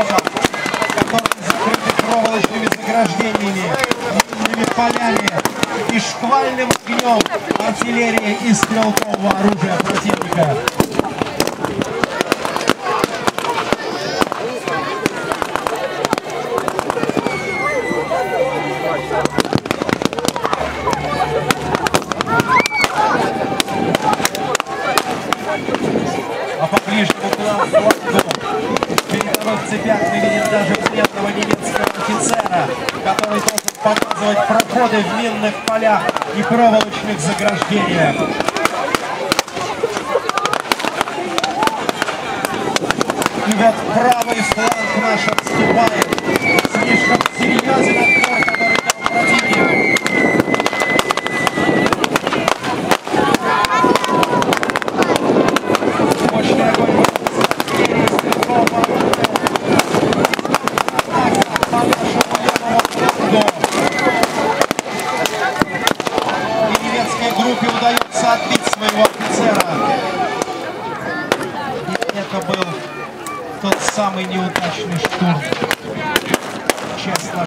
проходов, которые закрыты проволочными заграждениями, минными полями и шквальным огнем артиллерии и стрелкового оружия противника. А поближе к флангу в передовых цепях мы видим даже пленного немецкого офицера, который должен показывать проходы в минных полях и проволочных заграждениях. И вот правый фланг наш отступает. Слишком серьезен отпор, который дал противник. Мощный огонь по нашему левому флангу. И немецкой группе удается отбить своего офицера. И это был тот самый неудачный штурм. Честно.